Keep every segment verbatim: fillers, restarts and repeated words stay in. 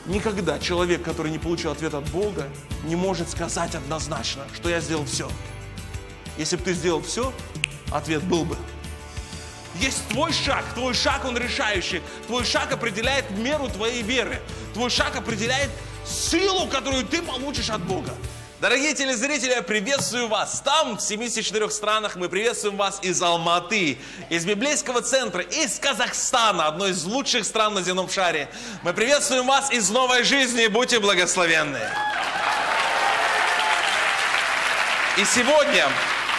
Никогда человек, который не получил ответ от Бога, не может сказать однозначно, что я сделал все. Если бы ты сделал все, ответ был бы. Есть твой шаг, твой шаг, он решающий. Твой шаг определяет меру твоей веры. Твой шаг определяет силу, которую ты получишь от Бога. Дорогие телезрители, я приветствую вас. Там, в семидесяти четырёх странах, мы приветствуем вас из Алматы, из библейского центра, из Казахстана, одной из лучших стран на земном шаре. Мы приветствуем вас из новой жизни. Будьте благословенны. И сегодня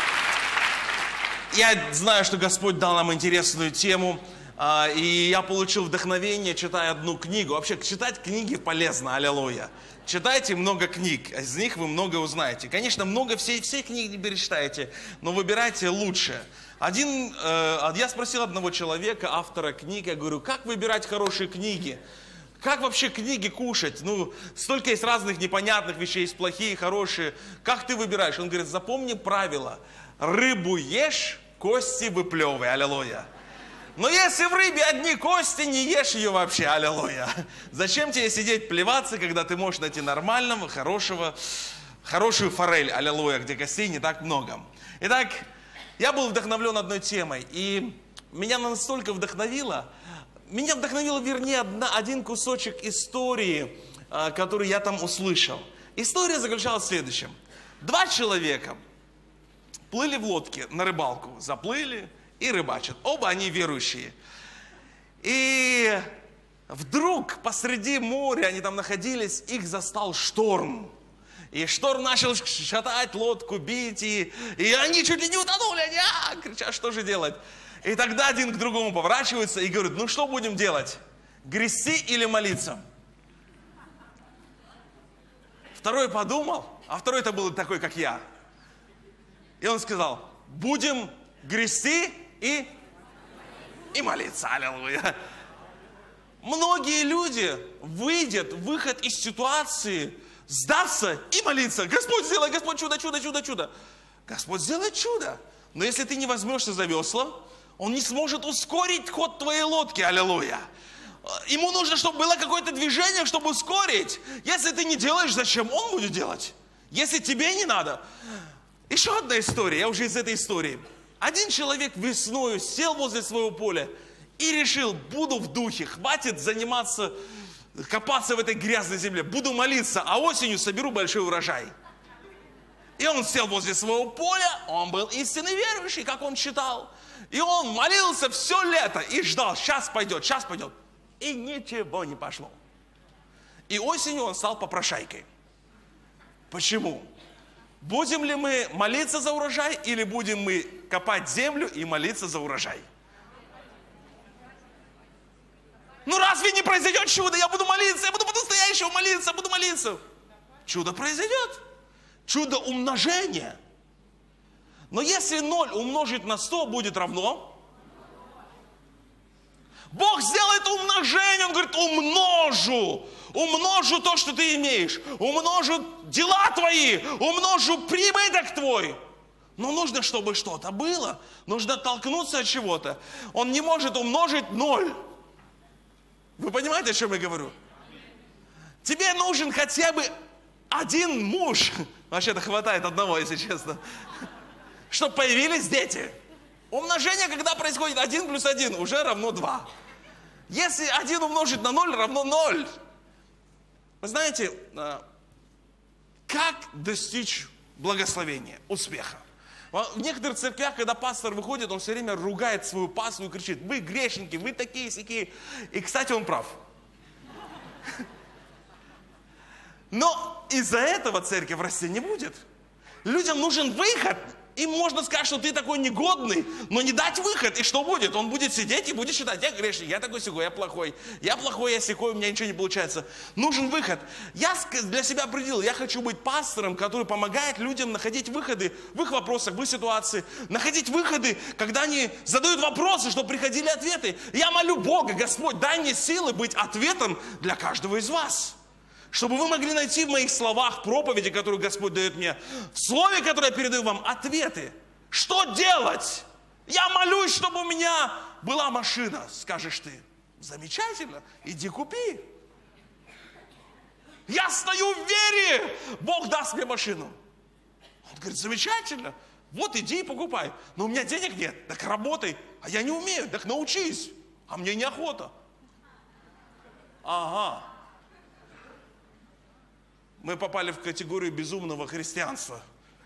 я знаю, что Господь дал нам интересную тему, и я получил вдохновение, читая одну книгу. Вообще, читать книги полезно, аллилуйя. Читайте много книг, из них вы много узнаете. Конечно, много, все, все книги не перечитаете, но выбирайте лучше. Один, э, я спросил одного человека, автора книги, я говорю, как выбирать хорошие книги? Как вообще книги кушать? Ну, столько есть разных непонятных вещей, есть плохие, хорошие. Как ты выбираешь? Он говорит, запомни правило. Рыбу ешь, кости выплевывай, аллилуйя. Но если в рыбе одни кости, не ешь ее вообще, аллилуйя. Зачем тебе сидеть плеваться, когда ты можешь найти нормального, хорошего, хорошую форель, аллилуйя, где костей не так много. Итак, я был вдохновлен одной темой, и меня настолько вдохновило, меня вдохновил, вернее, одна, один кусочек истории, который я там услышал. История заключалась в следующем. Два человека плыли в лодке на рыбалку, заплыли и рыбачат. Оба они верующие. И вдруг посреди моря, они там находились, их застал шторм. И шторм начал шатать лодку, бить, и, и они чуть ли не утонули, они а, кричат, что же делать? И тогда один к другому поворачивается и говорит, ну что будем делать? Грести или молиться? Второй подумал, а второй-то был такой, как я. И он сказал, будем грести и, и молиться, аллилуйя. Многие люди выйдут, выход из ситуации, сдаться и молиться. Господь, сделай, Господь, чудо, чудо, чудо, чудо. Господь сделает чудо. Но если ты не возьмешься за весла, Он не сможет ускорить ход твоей лодки, аллилуйя. Ему нужно, чтобы было какое-то движение, чтобы ускорить. Если ты не делаешь, зачем Он будет делать? Если тебе не надо. Еще одна история, я уже из этой истории. Один человек весною сел возле своего поля и решил, буду в духе, хватит заниматься, копаться в этой грязной земле, буду молиться, а осенью соберу большой урожай. И он сел возле своего поля, он был истинно верующий, как он считал. И он молился все лето и ждал, сейчас пойдет, сейчас пойдет. И ничего не пошло. И осенью он стал попрошайкой. Почему? Будем ли мы молиться за урожай, или будем мы копать землю и молиться за урожай? Ну разве не произойдет чудо? Я буду молиться, я буду по-настоящему молиться, буду молиться. Чудо произойдет. Чудо умножения. Но если ноль умножить на сто будет равно, Бог сделает умножение, Он говорит, умножу, умножу то, что ты имеешь, умножу дела твои, умножу прибыток твой. Но нужно, чтобы что-то было, нужно оттолкнуться от чего-то. Он не может умножить ноль. Вы понимаете, о чем я говорю? Тебе нужен хотя бы один муж, вообще-то хватает одного, если честно, чтобы появились дети. Умножение, когда происходит один плюс один, уже равно два. Если один умножить на ноль, равно ноль. Вы знаете, как достичь благословения, успеха? В некоторых церквях, когда пастор выходит, он все время ругает свою паству и кричит, вы грешники, вы такие-сякие. И, кстати, он прав. Но из-за этого церковь расти не будет. Людям нужен выход. Им можно сказать, что ты такой негодный, но не дать выход. И что будет? Он будет сидеть и будет считать, я грешник, я такой-сякой, я плохой. Я плохой, я сякой, у меня ничего не получается. Нужен выход. Я для себя определил, я хочу быть пастором, который помогает людям находить выходы в их вопросах, в их ситуации. Находить выходы, когда они задают вопросы, чтобы приходили ответы. Я молю Бога, Господь, дай мне силы быть ответом для каждого из вас. Чтобы вы могли найти в моих словах, проповеди, которые Господь дает мне, в слове, которое я передаю вам, ответы. Что делать? Я молюсь, чтобы у меня была машина. Скажешь ты, замечательно, иди купи. Я стою в вере, Бог даст мне машину. Он говорит, замечательно, вот иди и покупай. Но у меня денег нет, так работай. А я не умею, так научись. А мне неохота. Ага. Мы попали в категорию безумного христианства.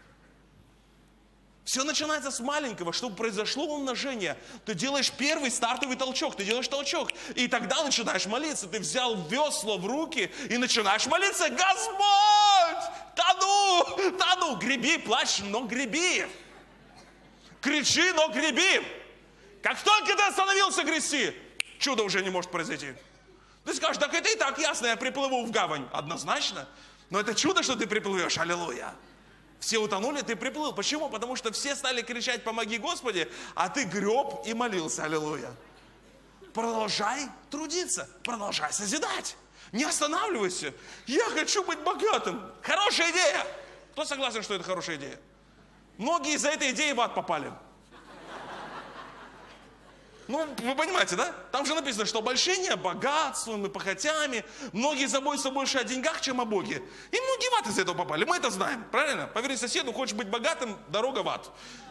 Все начинается с маленького. Чтобы произошло умножение, ты делаешь первый стартовый толчок, ты делаешь толчок. И тогда начинаешь молиться. Ты взял весло в руки и начинаешь молиться. Господь, тону, тону, греби, плачь, но греби. Кричи, но греби. Как только ты остановился грести, чудо уже не может произойти. Ты скажешь, так это и так ясно, я приплыву в гавань. Однозначно. Но это чудо, что ты приплывешь. Аллилуйя. Все утонули, ты приплыл. Почему? Потому что все стали кричать «Помоги, Господи», а ты греб и молился. Аллилуйя. Продолжай трудиться, продолжай созидать. Не останавливайся. Я хочу быть богатым. Хорошая идея. Кто согласен, что это хорошая идея? Многие из-за этой идеи в ад попали. Ну, вы понимаете, да? Там же написано, что обольщение богатством и похотями. Многие заботятся больше о деньгах, чем о Боге. И многие в ад из этого попали. Мы это знаем, правильно? Поверь соседу, хочешь быть богатым, дорога в ад.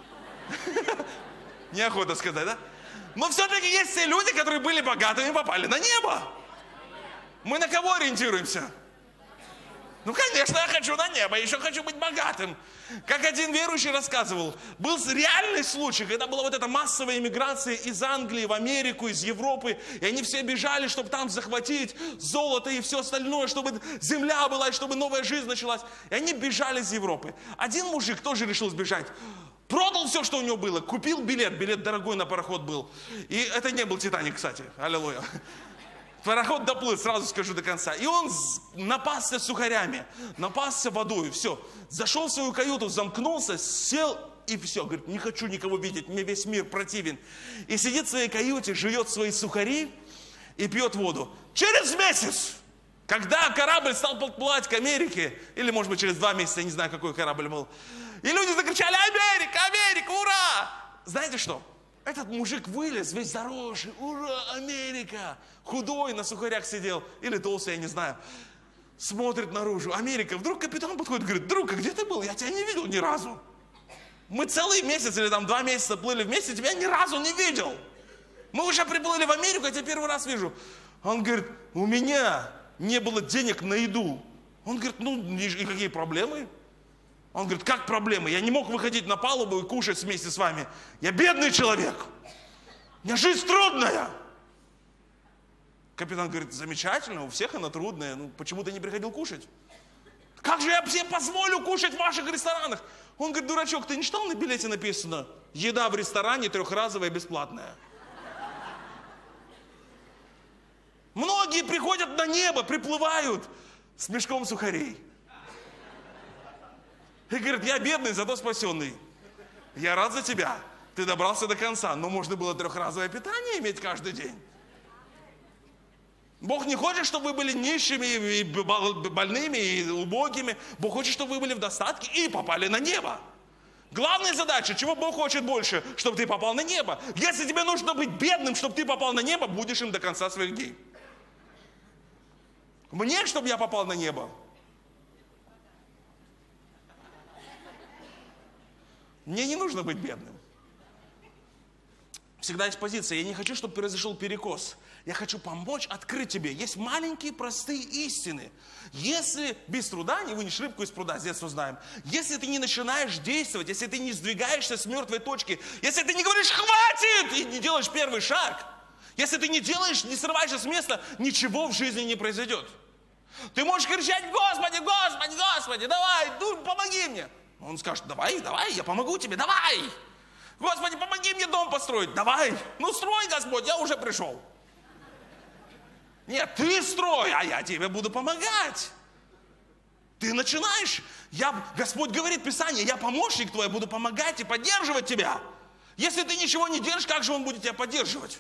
Неохота сказать, да? Но все-таки есть те люди, которые были богатыми и попали на небо. Мы на кого ориентируемся? Ну, конечно, я хочу на небо, еще хочу быть богатым. Как один верующий рассказывал, был реальный случай, когда была вот эта массовая иммиграция из Англии в Америку, из Европы, и они все бежали, чтобы там захватить золото и все остальное, чтобы земля была, и чтобы новая жизнь началась. И они бежали из Европы. Один мужик тоже решил сбежать. Продал все, что у него было, купил билет, билет дорогой на пароход был. И это не был Титаник, кстати, аллилуйя. Пароход доплыл, сразу скажу до конца. И он напасся сухарями, напасся водой, все. Зашел в свою каюту, замкнулся, сел и все. Говорит, не хочу никого видеть, мне весь мир противен. И сидит в своей каюте, жует свои сухари и пьет воду. Через месяц, когда корабль стал подплывать к Америке, или может быть через два месяца, я не знаю, какой корабль был, и люди закричали, Америка, Америка, ура! Знаете что? Этот мужик вылез, весь заросший, ура, Америка! Худой, на сухарях сидел, или толстый, я не знаю. Смотрит наружу, Америка. Вдруг капитан подходит, говорит, друг, а где ты был? Я тебя не видел ни разу. Мы целый месяц или там два месяца плыли вместе, тебя ни разу не видел. Мы уже приплыли в Америку, я тебя первый раз вижу. Он говорит, у меня не было денег на еду. Он говорит, ну и какие проблемы? Он говорит, как проблемы? Я не мог выходить на палубу и кушать вместе с вами. Я бедный человек. У меня жизнь трудная. Капитан говорит, замечательно, у всех она трудная. Ну, почему ты не приходил кушать? Как же я себе позволю кушать в ваших ресторанах? Он говорит, дурачок, ты не читал на билете написано? Еда в ресторане трехразовая бесплатная. Многие приходят на небо, приплывают с мешком сухарей. И говорит, я бедный, зато спасенный. Я рад за тебя. Ты добрался до конца. Но можно было трехразовое питание иметь каждый день. Бог не хочет, чтобы вы были нищими, и больными, и убогими. Бог хочет, чтобы вы были в достатке и попали на небо. Главная задача, чего Бог хочет больше, чтобы ты попал на небо. Если тебе нужно быть бедным, чтобы ты попал на небо, будешь им до конца своих дней. Мне, чтобы я попал на небо, мне не нужно быть бедным. Всегда есть позиция. Я не хочу, чтобы произошел перекос. Я хочу помочь открыть тебе. Есть маленькие простые истины. Если без труда не вынешь рыбку из пруда, с детства знаем. Если ты не начинаешь действовать, если ты не сдвигаешься с мертвой точки, если ты не говоришь «хватит» и не делаешь первый шаг, если ты не делаешь, не срываешься с места, ничего в жизни не произойдет. Ты можешь кричать «Господи, Господи, Господи, давай, ну, помоги мне». Он скажет, давай, давай, я помогу тебе, давай. Господи, помоги мне дом построить, давай. Ну, строй, Господь, я уже пришел. Нет, ты строй, а я тебе буду помогать. Ты начинаешь. Я, Господь говорит в Писании, я помощник твой, буду помогать и поддерживать тебя. Если ты ничего не держишь, как же Он будет тебя поддерживать?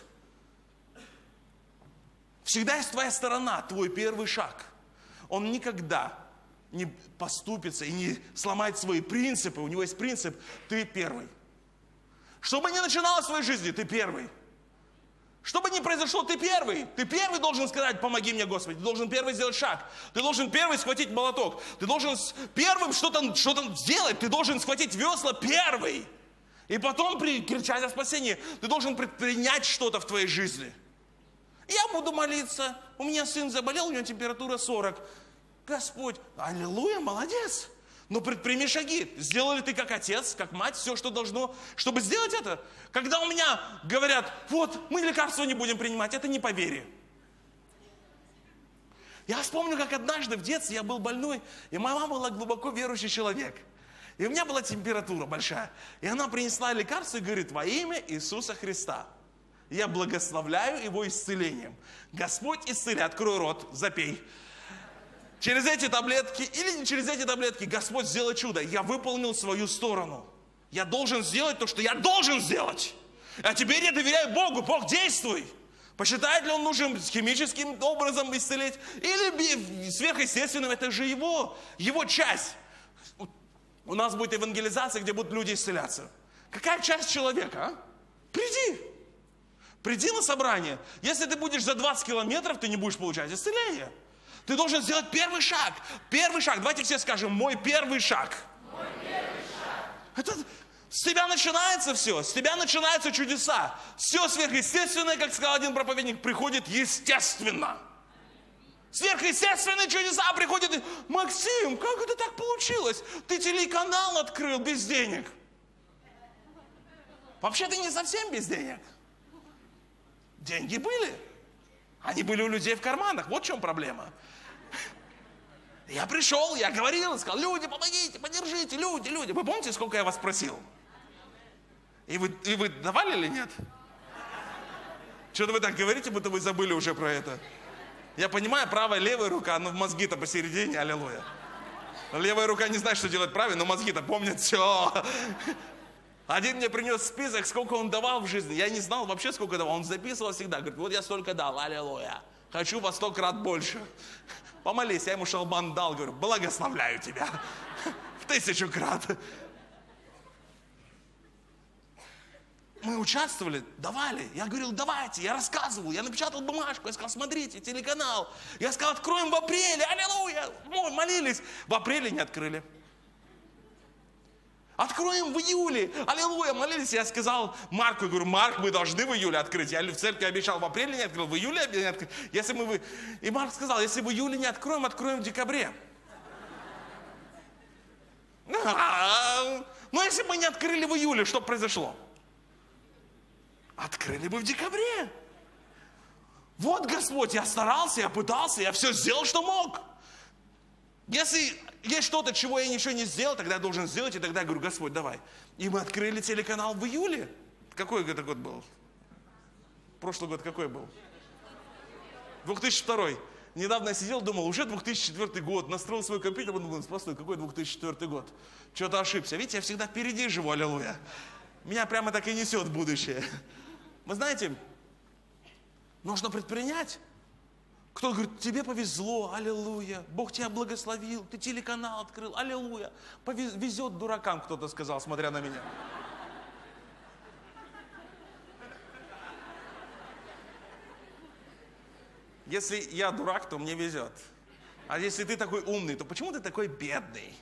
Всегда есть твоя сторона, твой первый шаг. Он никогда не поступится и не сломает свои принципы. У него есть принцип, ты первый. Что бы ни начиналось в своей жизни, ты первый. Что бы ни произошло, ты первый. Ты первый должен сказать: помоги мне, Господи. Ты должен первый сделать шаг. Ты должен первый схватить молоток. Ты должен первым что-то что-то сделать. Ты должен схватить весла первый. И потом кричать о спасении. Ты должен предпринять что-то в твоей жизни. Я буду молиться. У меня сын заболел, у него температура сорок. Господь, аллилуйя, молодец. Но предприми шаги. Сделал ли ты как отец, как мать, все, что должно, чтобы сделать это? Когда у меня говорят: вот, мы лекарства не будем принимать, это не по вере. Я вспомню, как однажды в детстве я был больной, и моя мама была глубоко верующий человек. И у меня была температура большая. И она принесла лекарство и говорит: во имя Иисуса Христа я благословляю его исцелением. Господь исцели, открой рот, запей. Через эти таблетки или не через эти таблетки Господь сделает чудо. Я выполнил свою сторону. Я должен сделать то, что я должен сделать. А теперь я доверяю Богу. Бог, действуй. Посчитает ли Он нужен химическим образом исцелить или сверхъестественным? Это же его, его часть. У нас будет евангелизация, где будут люди исцеляться. Какая часть человека? А? Приди. Приди на собрание. Если ты будешь за двадцать километров, ты не будешь получать исцеление. Ты должен сделать первый шаг. Первый шаг. Давайте все скажем: мой первый шаг. Мой первый шаг. Это с тебя начинается все. С тебя начинаются чудеса. Все сверхъестественное, как сказал один проповедник, приходит естественно. Сверхъестественные чудеса приходят. Максим, как это так получилось? Ты телеканал открыл без денег. Вообще ты не совсем без денег. Деньги были. Они были у людей в карманах. Вот в чем проблема. Я пришел, я говорил, сказал: люди, помогите, поддержите, люди, люди. Вы помните, сколько я вас просил? И вы, и вы давали или нет? Что-то вы так говорите, будто вы забыли уже про это. Я понимаю, правая, левая рука, но мозги-то посередине, аллилуйя. Левая рука не знает, что делать правильно, но мозги-то помнят все. Один мне принес список, сколько он давал в жизни. Я не знал вообще, сколько давал. Он записывал всегда. Говорит: вот я столько дал, аллилуйя. Хочу во сто крат больше. Помолись, я ему шалбан дал. Говорю: благословляю тебя. В тысячу крат. Мы участвовали, давали. Я говорил: давайте. Я рассказывал, я напечатал бумажку. Я сказал: смотрите, телеканал. Я сказал: откроем в апреле, аллилуйя. Молились. В апреле не открыли. Откроем в июле. Аллилуйя, молились. Я сказал Марку, говорю: Марк, мы должны в июле открыть. Я в церкви обещал, в апреле не открыл, в июле не открыл. Если мы вы... И Марк сказал: если в июле не откроем, откроем в декабре. Но если бы мы не открыли в июле, что произошло? Открыли бы в декабре. Вот, Господь, я старался, я пытался, я все сделал, что мог. Если есть что-то, чего я ничего не сделал, тогда я должен сделать, и тогда я говорю: Господь, давай. И мы открыли телеканал в июле. Какой это год был? Прошлый год какой был? две тысячи второй. Недавно я сидел, думал, уже две тысячи четвёртый год. Настроил свой компьютер, думал: постой, какой две тысячи четвёртый год? Что-то ошибся. Видите, я всегда впереди живу, аллилуйя. Меня прямо так и несет в будущее. Вы знаете, нужно предпринять. Кто-то говорит: тебе повезло, аллилуйя, Бог тебя благословил, ты телеканал открыл, аллилуйя. Везет дуракам, кто-то сказал, смотря на меня. Если я дурак, то мне везет. А если ты такой умный, то почему ты такой бедный?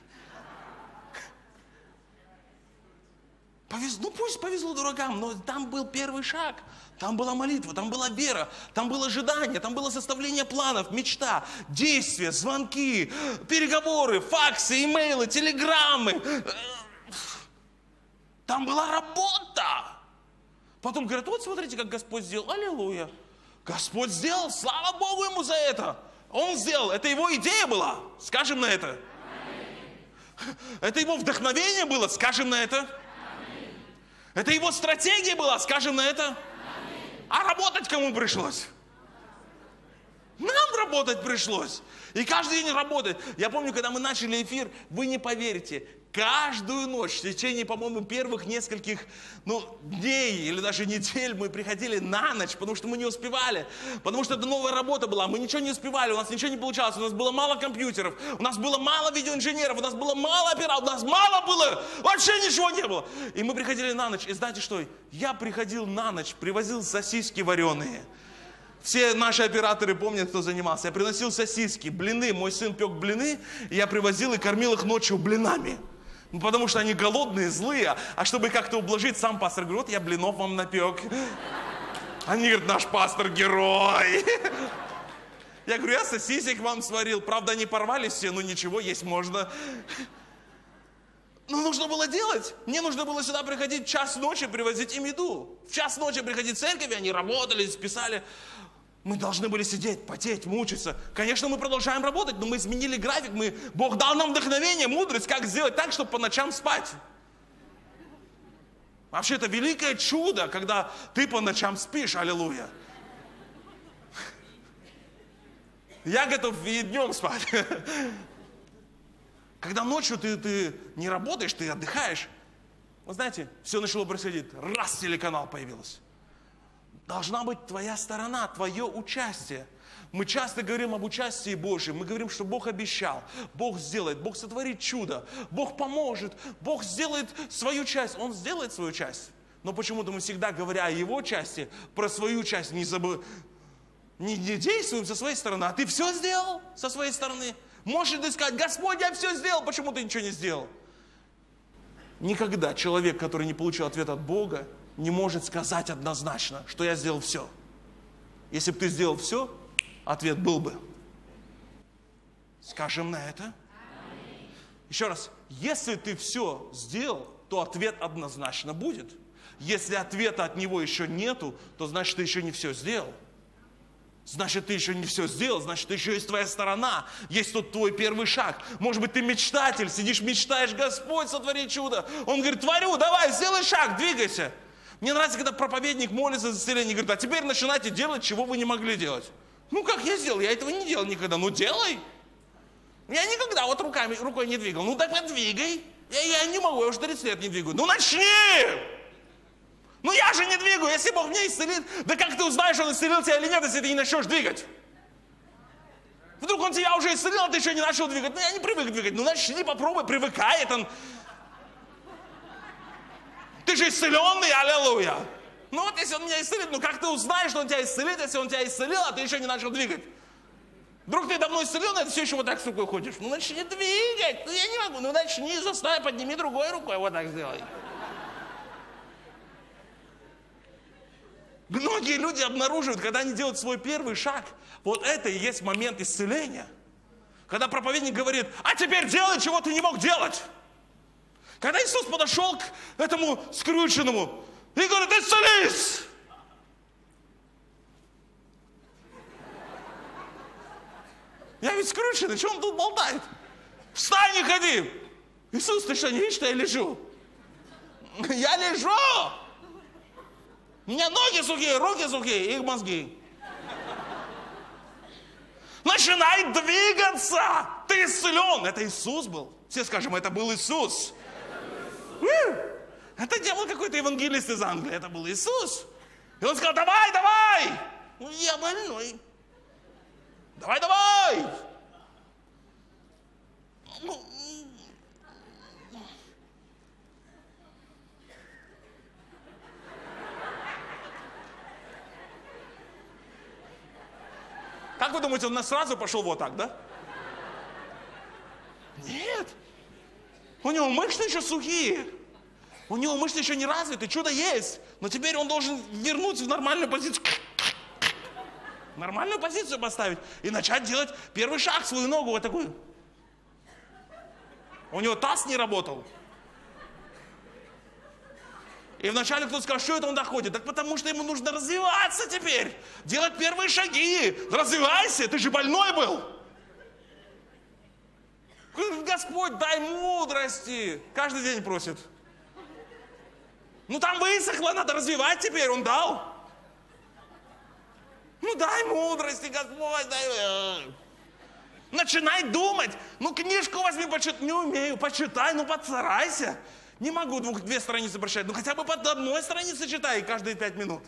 Повезло, ну пусть повезло дуракам, но там был первый шаг. Там была молитва, там была вера, там было ожидание, там было составление планов, мечта, действия, звонки, переговоры, факсы, имейлы, телеграммы. Там была работа. Потом говорят: вот смотрите, как Господь сделал, аллилуйя. Господь сделал, слава Богу ему за это. Он сделал, это его идея была, скажем на это. Это его вдохновение было, скажем на это. Это его стратегия была, скажем на это. А работать кому пришлось? Нам работать пришлось. И каждый день работать. Я помню, когда мы начали эфир, вы не поверите, Каждую ночь, в течение, по-моему, первых нескольких ну, дней или даже недель мы приходили на ночь, потому что мы не успевали. Потому что это новая работа была, мы ничего не успевали, у нас ничего не получалось, у нас было мало компьютеров, у нас было мало видеоинженеров, у нас было мало операторов, у нас мало было, вообще ничего не было. И мы приходили на ночь, и знаете что? Я приходил на ночь, привозил сосиски вареные. Все наши операторы помнят, кто занимался. Я приносил сосиски, блины, мой сын пек блины, и я привозил и кормил их ночью блинами. Ну, потому что они голодные, злые. А чтобы как-то ублажить, сам пастор говорит, вот я блинов вам напек. Они говорят, наш пастор герой. Я говорю, я сосисек вам сварил. Правда, они порвались все, но ничего, есть можно. Но нужно было делать. Мне нужно было сюда приходить в час ночи, привозить им еду. В час ночи приходить в церковь, они работали, писали. Мы должны были сидеть, потеть, мучиться. Конечно, мы продолжаем работать, но мы изменили график. Мы, Бог дал нам вдохновение, мудрость, как сделать так, чтобы по ночам спать. Вообще, это великое чудо, когда ты по ночам спишь, аллилуйя. Я готов и днем спать. Когда ночью ты, ты не работаешь, ты отдыхаешь. Вы знаете, все начало происходить. Раз телеканал появился. Должна быть твоя сторона, твое участие. Мы часто говорим об участии Божьем. Мы говорим, что Бог обещал, Бог сделает, Бог сотворит чудо, Бог поможет, Бог сделает свою часть. Он сделает свою часть. Но почему-то мы всегда, говоря о Его части, про свою часть не, забы... не, не действуем со своей стороны. А ты все сделал со своей стороны? Можешь ли ты сказать, Господь, я все сделал, почему ты ничего не сделал? Никогда человек, который не получил ответ от Бога, не может сказать однозначно, что я сделал все. Если бы ты сделал все, ответ был бы. Скажем на это. Еще раз, если ты все сделал, то ответ однозначно будет. Если ответа от него еще нету, то значит, ты еще не все сделал. Значит, ты еще не все сделал, значит, еще есть твоя сторона, есть тот твой первый шаг. Может быть, ты мечтатель, сидишь, мечтаешь, Господь, сотвори чудо. Он говорит, творю, давай, сделай шаг, двигайся. Мне нравится, когда проповедник молится за исцеление, говорит, а теперь начинайте делать, чего вы не могли делать. Ну, как я сделал? Я этого не делал никогда. Ну, делай. Я никогда вот руками, рукой не двигал. Ну, так подвигай. Я, я не могу, я уже тридцать лет не двигаю. Ну, начни! Ну, я же не двигаю. Если Бог меня исцелит, да как ты узнаешь, Он исцелил тебя или нет, если ты не начнешь двигать? Вдруг Он тебя уже исцелил, а ты еще не начал двигать. Ну, я не привык двигать. Ну, начни, попробуй, привыкай. Это... Ты же исцеленный, аллилуйя. Ну вот если Он меня исцелит, ну как ты узнаешь, что Он тебя исцелит, если Он тебя исцелил, а ты еще не начал двигать? Вдруг ты давно исцелен, а ты все еще вот так с рукой ходишь. Ну начни двигать. Ну я не могу. Ну начни, заставь, подними другой рукой, вот так сделай. Многие люди обнаруживают, когда они делают свой первый шаг, вот это и есть момент исцеления. Когда проповедник говорит, а теперь делай, чего ты не мог делать. Когда Иисус подошел к этому скрюченному и говорит, исцелись! Я ведь скрюченный, что он тут болтает? Встань и ходи! Иисус, ты что, не видишь, что я лежу? Я лежу! У меня ноги сухие, руки сухие, их мозги. Начинай двигаться! Ты исцелен! Это Иисус был. Все скажем, это был Иисус. Это делал какой-то евангелист из Англии. Это был Иисус. И он сказал, давай, давай. Ну, я больной. Давай, давай. Ну, как вы думаете, он нас сразу пошел вот так, да? Нет. У него мышцы еще сухие. У него мышцы еще не развиты, чудо есть. Но теперь он должен вернуться в нормальную позицию. Нормальную позицию поставить. И начать делать первый шаг, свою ногу вот такую. У него таз не работал. И вначале кто-то сказал, что это он доходит? Так потому что ему нужно развиваться теперь. Делать первые шаги. Развивайся, ты же больной был. Господь, дай мудрости. Каждый день просит. Ну там высохло, надо развивать теперь, Он дал. Ну дай мудрости, Господь, дай. Начинай думать. Ну, книжку возьми, почитай. Не умею, почитай, ну, постарайся. Не могу двух, две страницы прочитать. Ну, хотя бы по одной странице читай каждые пять минут.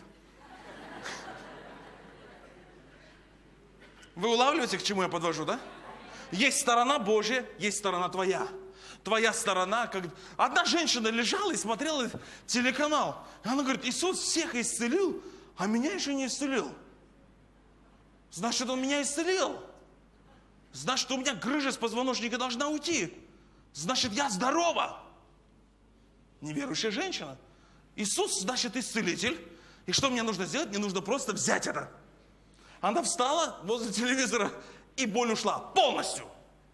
Вы улавливаете, к чему я подвожу, да? Есть сторона Божья, есть сторона твоя. Твоя сторона, как... Одна женщина лежала и смотрела телеканал. Она говорит, Иисус всех исцелил, а меня еще не исцелил. Значит, Он меня исцелил. Значит, у меня грыжа с позвоночника должна уйти. Значит, я здорова. Неверующая женщина. Иисус, значит, исцелитель. И что мне нужно сделать? Мне нужно просто взять это. Она встала возле телевизора, и боль ушла полностью.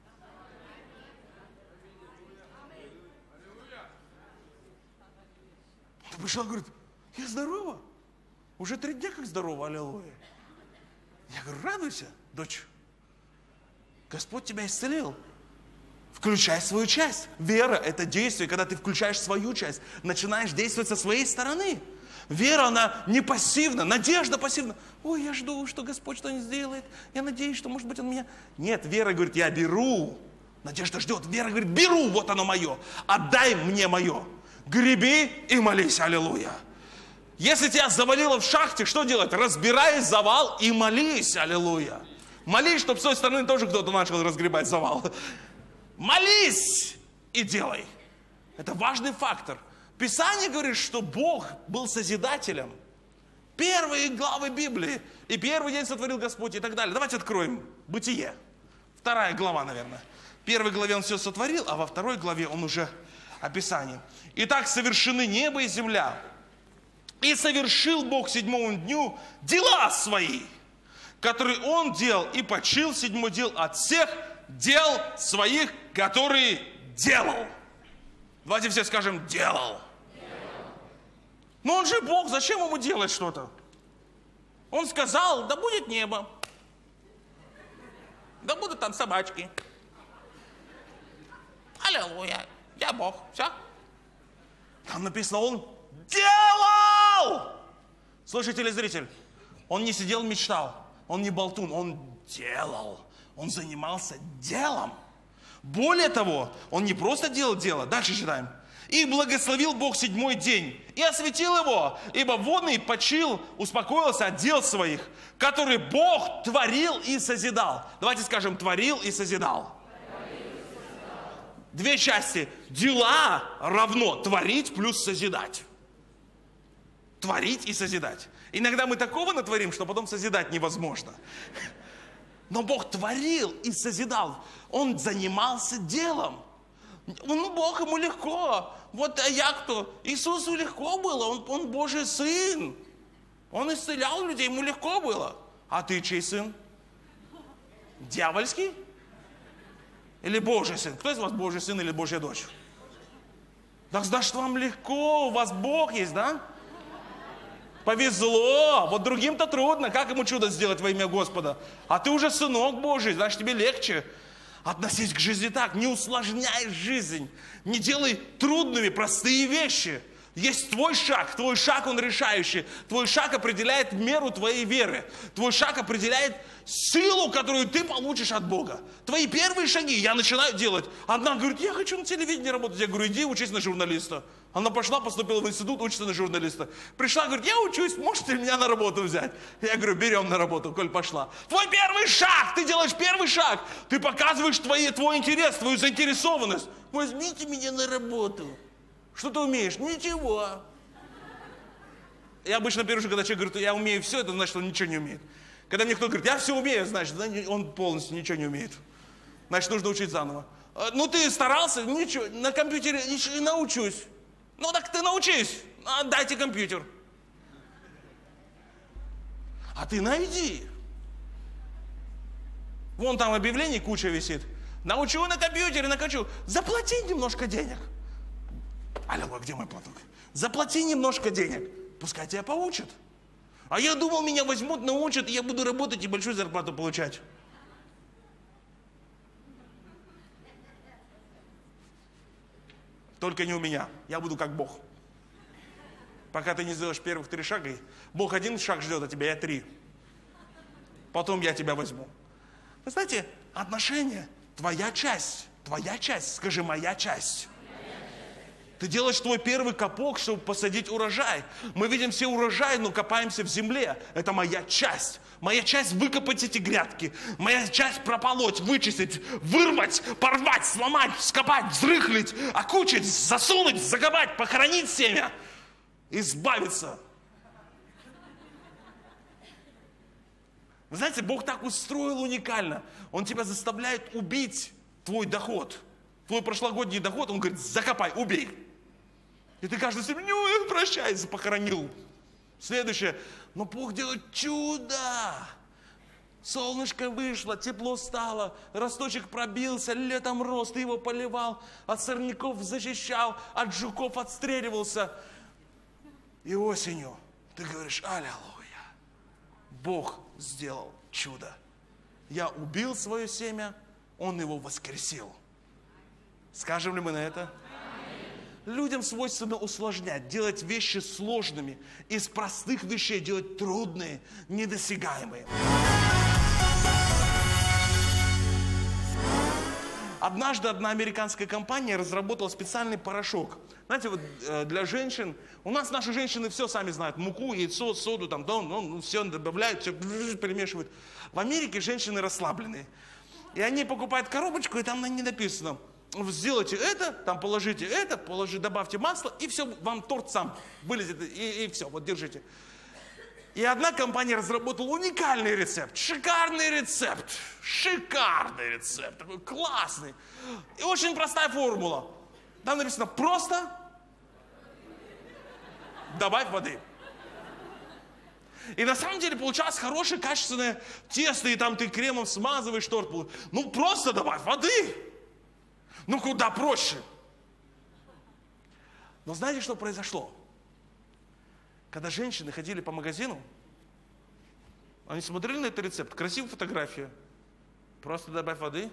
Она пришла, говорит, я здорова. Уже три дня как здорова, аллилуйя. Я говорю, радуйся, дочь. Господь тебя исцелил. Включай свою часть. Вера – это действие, когда ты включаешь свою часть, начинаешь действовать со своей стороны. Вера, она не пассивна, надежда пассивна. Ой, я жду, что Господь что-нибудь сделает. Я надеюсь, что, может быть, Он меня... Нет, вера говорит, я беру. Надежда ждет. Вера говорит, беру, вот оно мое. Отдай мне мое. Греби и молись, аллилуйя. Если тебя завалило в шахте, что делать? Разбирай завал и молись, аллилуйя. Молись, чтобы с той стороны тоже кто-то начал разгребать завал. Молись и делай. Это важный фактор. Писание говорит, что Бог был созидателем. Первые главы Библии. И первый день сотворил Господь и так далее. Давайте откроем Бытие. Вторая глава, наверное. В первой главе Он все сотворил, а во второй главе Он уже описание. Итак, совершены небо и земля. И совершил Бог седьмому дню дела свои, которые Он делал, и почил седьмой дел от всех дел своих, которые делал. Давайте все скажем «делал». Но Он же Бог, зачем Ему делать что-то? Он сказал, да будет небо, да будут там собачки. Аллилуйя, я Бог, все. Там написано, Он делал. Слушай, телезритель, Он не сидел, мечтал, Он не болтун, Он делал. Он занимался делом. Более того, Он не просто делал дело. Дальше читаем. И благословил Бог седьмой день, и осветил его, ибо водный почил, успокоился от дел своих, которые Бог творил и созидал. Давайте скажем, творил и созидал. Творил и созидал. Две части. Дела равно творить плюс созидать. Творить и созидать. Иногда мы такого натворим, что потом созидать невозможно. Но Бог творил и созидал. Он занимался делом. Ну, Бог, Ему легко. Вот а я кто? Иисусу легко было. Он, он Божий Сын. Он исцелял людей, Ему легко было. А ты чей сын? Дьявольский? Или Божий сын? Кто из вас Божий сын или Божья дочь? Так значит, вам легко. У вас Бог есть, да? Повезло. Вот другим-то трудно. Как ему чудо сделать во имя Господа? А ты уже сынок Божий, значит, тебе легче. Относись к жизни так. Не усложняй жизнь. Не делай трудными простые вещи. Есть твой шаг. Твой шаг, он решающий. Твой шаг определяет меру твоей веры. Твой шаг определяет силу, которую ты получишь от Бога. Твои первые шаги я начинаю делать. Одна говорит, я хочу на телевидении работать. Я говорю, иди учись на журналиста. Она пошла, поступила в институт, учится на журналиста. Пришла, говорит, я учусь, можете меня на работу взять? Я говорю, берем на работу, коль пошла. Твой первый шаг, ты делаешь первый шаг. Ты показываешь твои, твой интерес, твою заинтересованность. Возьмите меня на работу. Что ты умеешь? Ничего. Я обычно первый шаг, когда человек говорит, я умею все, это значит, он ничего не умеет. Когда мне кто-то говорит, я все умею, значит, он полностью ничего не умеет. Значит, нужно учить заново. Ну, ты старался? Ничего. На компьютере ничего, не научусь. Ну, так ты научись. Отдайте компьютер. А ты найди. Вон там объявлений куча висит. Научу на компьютере, накачу. Заплати немножко денег. Аллилуйя, где мой платок? Заплати немножко денег. Пускай тебя поучат. А я думал, меня возьмут, научат, и я буду работать и большую зарплату получать. Только не у меня. Я буду как Бог. Пока ты не сделаешь первых три шага, Бог один шаг ждет от тебя, я три. Потом я тебя возьму. Вы знаете, отношения – твоя часть. Твоя часть. Скажи, моя часть. Ты делаешь твой первый копок, чтобы посадить урожай. Мы видим все урожаи, но копаемся в земле. Это моя часть. Моя часть выкопать эти грядки. Моя часть прополоть, вычистить, вырвать, порвать, сломать, скопать, взрыхлить, окучить, засунуть, закопать, похоронить семя. Избавиться. Вы знаете, Бог так устроил уникально. Он тебя заставляет убить твой доход. Твой прошлогодний доход, он говорит, закопай, убей. И ты каждый себе, ну, прощайся, похоронил. Следующее, но Бог делает чудо. Солнышко вышло, тепло стало, росточек пробился, летом рос, ты его поливал, от сорняков защищал, от жуков отстреливался. И осенью ты говоришь, аллилуйя, Бог сделал чудо. Я убил свое семя, Он его воскресил. Скажем ли мы на это? Людям свойственно усложнять, делать вещи сложными, из простых вещей делать трудные, недосягаемые. Однажды одна американская компания разработала специальный порошок. Знаете, вот для женщин, у нас наши женщины все сами знают, муку, яйцо, соду, там, да, ну, все добавляют, все перемешивают. В Америке женщины расслабленные. И они покупают коробочку, и там на ней написано, сделайте это, там положите это, положите, добавьте масло, и все, вам торт сам вылезет, и, и все, вот держите. И одна компания разработала уникальный рецепт, шикарный рецепт, шикарный рецепт, такой классный. И очень простая формула. Там написано просто добавь воды. И на самом деле получалось хорошее, качественное тесто, и там ты кремом смазываешь торт. Ну просто добавь воды. Ну куда проще. Но знаете, что произошло? Когда женщины ходили по магазину, они смотрели на этот рецепт, красивая фотография, просто добавь воды.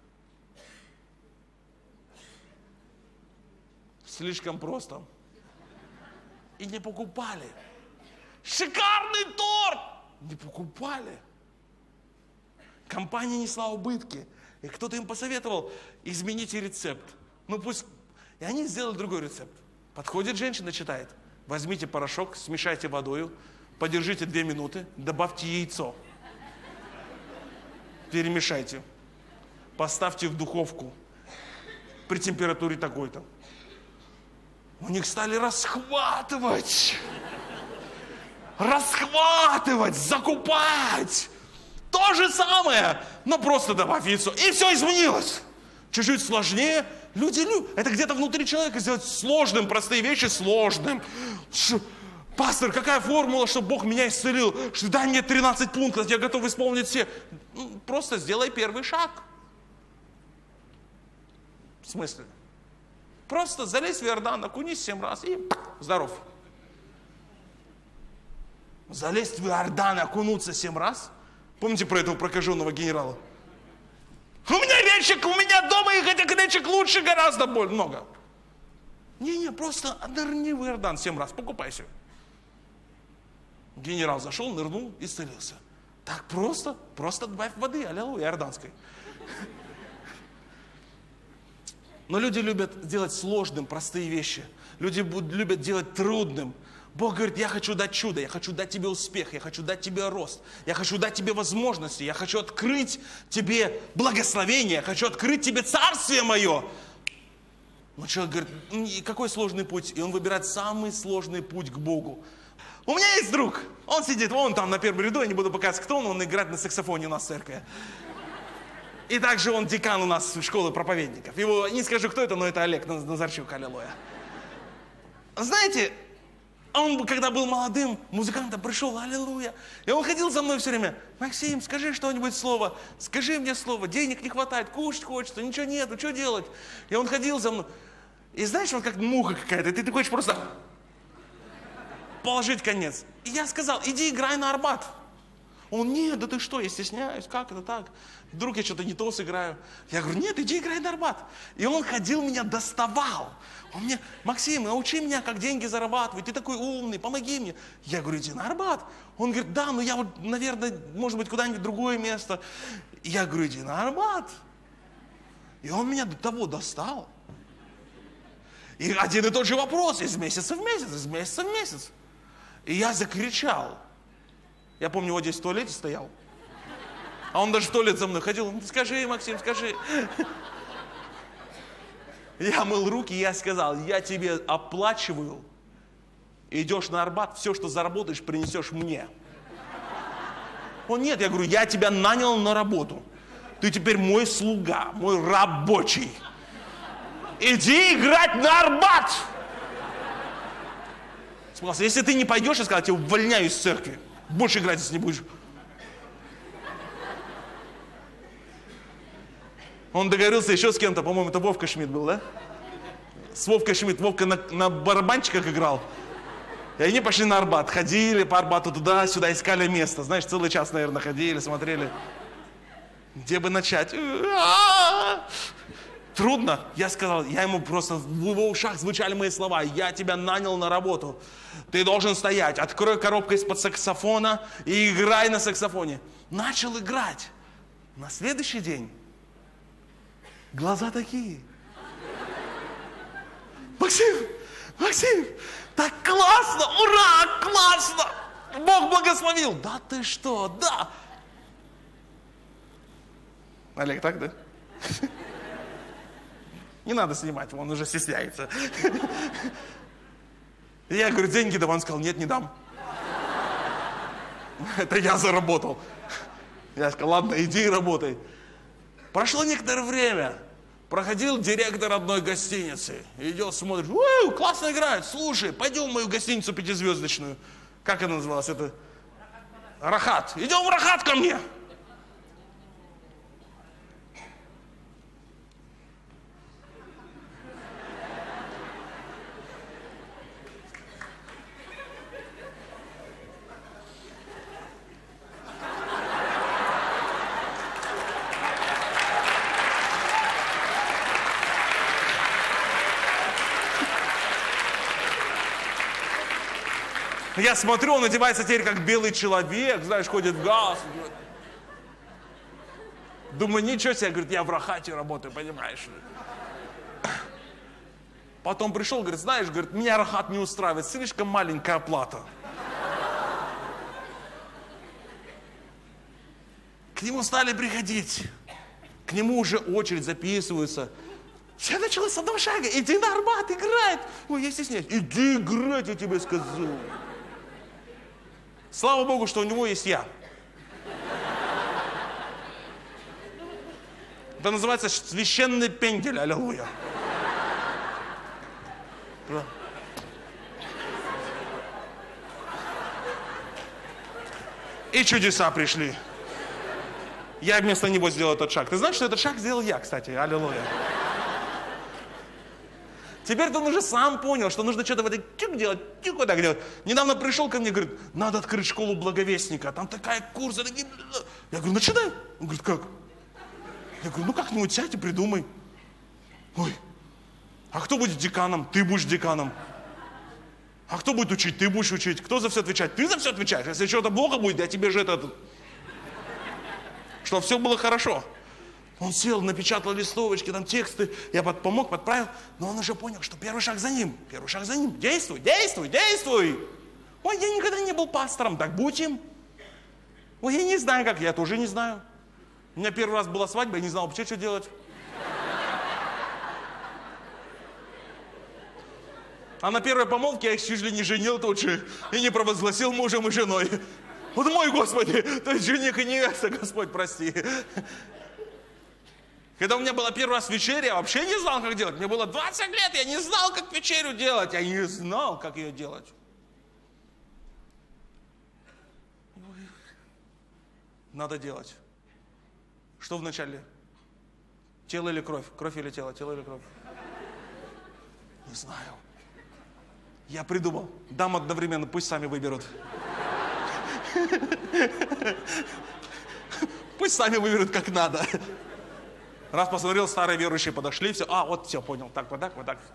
Слишком просто. И не покупали. Шикарный торт! Не покупали. Компания несла убытки. И кто-то им посоветовал, измените рецепт. Ну пусть... И они сделали другой рецепт. Подходит женщина, читает. Возьмите порошок, смешайте водою, подержите две минуты, добавьте яйцо. Перемешайте. Поставьте в духовку при температуре такой-то. У них стали расхватывать. Расхватывать, закупать. То же самое, но просто добавь яйцо. И все изменилось. Чуть-чуть сложнее. Люди любят. Это где-то внутри человека сделать сложным, простые вещи сложным. Ш... Пастор, какая формула, чтобы Бог меня исцелил? Что, дай мне тринадцать пунктов, я готов исполнить все. Просто сделай первый шаг. В смысле? Просто залезь в Иордан, окунись семь раз и здоров. Залезть в Иордан, окунуться семь раз. Помните про этого прокаженного генерала? У меня речек, у меня дома их этих речек лучше гораздо больше, много. Не-не, просто нырни в Иордан семь раз, покупайся. Генерал зашел, нырнул, исцелился. Так просто, просто добавь воды, аллилуйя, иорданской. Но люди любят делать сложным простые вещи. Люди любят делать трудным. Бог говорит, я хочу дать чудо, я хочу дать тебе успех, я хочу дать тебе рост, я хочу дать тебе возможности, я хочу открыть тебе благословение, я хочу открыть тебе царствие мое. Но человек говорит, какой сложный путь? И он выбирает самый сложный путь к Богу. У меня есть друг, он сидит вон там на первом ряду, я не буду показывать, кто он, он играет на саксофоне у нас в церкви. И также он декан у нас школы проповедников. Его, не скажу, кто это, но это Олег Назарчук, аллилуйя. Знаете, он, когда был молодым музыкантом, пришел, аллилуйя. И он ходил за мной все время. Максим, скажи что-нибудь слово, скажи мне слово, денег не хватает, кушать хочется, ничего нету, что делать? И он ходил за мной. И знаешь, он как муха какая-то, ты, ты хочешь просто положить конец. И я сказал, иди играй на Арбат. Он, нет, да ты что, я стесняюсь, как это так? Вдруг я что-то не то сыграю. Я говорю, нет, иди играй на Арбат. И он ходил, меня доставал. Он мне, Максим, научи меня, как деньги зарабатывать, ты такой умный, помоги мне. Я говорю, иди на Арбат. Он говорит, да, но я вот, наверное, может быть, куда-нибудь в другое место. Я говорю, иди на Арбат. И он меня до того достал. И один и тот же вопрос, из месяца в месяц, из месяца в месяц. И я закричал. Я помню, вот здесь в туалете стоял. А он даже в туалет за мной ходил. Скажи, Максим, скажи. Я мыл руки, и я сказал, я тебе оплачиваю. Идешь на Арбат, все, что заработаешь, принесешь мне. Он, нет, я говорю, я тебя нанял на работу. Ты теперь мой слуга, мой рабочий. Иди играть на Арбат. Сказал, если ты не пойдешь, я сказал, я тебя увольняю из церкви. Больше играть здесь не будешь. Он договорился еще с кем-то, по-моему, это Вовка Шмидт был, да? С Вовкой Шмидт. Вовка на, на барабанчиках играл. И они пошли на Арбат. Ходили по Арбату туда-сюда, искали место. Знаешь, целый час, наверное, ходили, смотрели. Где бы начать? Трудно. Я сказал, я ему просто, в его ушах звучали мои слова. Я тебя нанял на работу. Ты должен стоять. Открой коробку из-под саксофона и играй на саксофоне. Начал играть. На следующий день глаза такие. Максим, Максим, так классно, ура, классно. Бог благословил. Да ты что, да. Олег, так, да? Не надо снимать, он уже стесняется. Я говорю, деньги давай. Он сказал, нет, не дам. Это я заработал. Я сказал, ладно, иди и работай. Прошло некоторое время. Проходил директор одной гостиницы. Идет, смотрит, у, классно играет. Слушай, пойдем в мою гостиницу пятизвездочную. Как она называлась? Это Рахат. Идем в Рахат ко мне. Я смотрю, он одевается теперь как белый человек, знаешь, ходит в газ. Думаю, ничего себе, говорит, я в Рахате работаю, понимаешь. Потом пришел, говорит, знаешь, говорит, меня Рахат не устраивает, слишком маленькая оплата. К нему стали приходить, к нему уже очередь записываются. Все началось с одного шага, иди на Арбат, играть. Ой, я стесняюсь, иди играть, я тебе сказал. Слава Богу, что у него есть я. Это называется священный пендель, аллилуйя. Да. И чудеса пришли. Я вместо него сделал этот шаг. Ты знаешь, что этот шаг сделал я, кстати, аллилуйя. Теперь он уже сам понял, что нужно что-то в этой тюк делать, тюк вот так делать. Недавно пришел ко мне, говорит, надо открыть школу благовестника, там такая курсы, такие... Я говорю, начинай. Он говорит, как? Я говорю, ну как-нибудь сядь и придумай. Ой, а кто будет деканом? Ты будешь деканом. А кто будет учить? Ты будешь учить. Кто за все отвечать? Ты за все отвечаешь. Если что-то плохо будет, я тебе же это... Чтобы все было хорошо. Он сел, напечатал листовочки, там тексты, я под, помог, подправил, но он уже понял, что первый шаг за ним, первый шаг за ним. Действуй, действуй, действуй. Ой, я никогда не был пастором, так будь им. Ой, я не знаю как, я тоже не знаю. У меня первый раз была свадьба, я не знал вообще, что делать. А на первой помолвке я их чуть ли не женил тут же и не провозгласил мужем и женой. Вот мой Господи, то есть жених и невеста, Господь, прости. Когда у меня была первый раз вечеря, я вообще не знал, как делать. Мне было двадцать лет, я не знал, как вечерю делать. Я не знал, как ее делать. Надо делать. Что вначале? Тело или кровь? Кровь или тело? Тело или кровь? Не знаю. Я придумал. Дам одновременно, пусть сами выберут. Пусть сами выберут, как надо. Раз посмотрел, старые верующие подошли, все, а, вот, все, понял, так, вот так, вот так.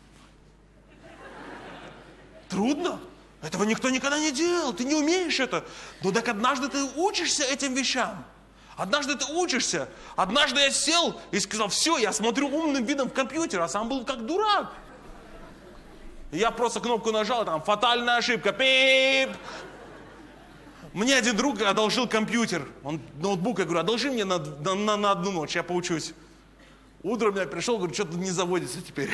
Трудно? Этого никто никогда не делал, ты не умеешь это. Но так однажды ты учишься этим вещам. Однажды ты учишься. Однажды я сел и сказал, все, я смотрю умным видом в компьютер, а сам был как дурак. Я просто кнопку нажал, там, фатальная ошибка, пип. Мне один друг одолжил компьютер, он ноутбук, я говорю, одолжи мне на, на, на одну ночь, я поучусь. Утром я пришел, говорю, что-то не заводится теперь.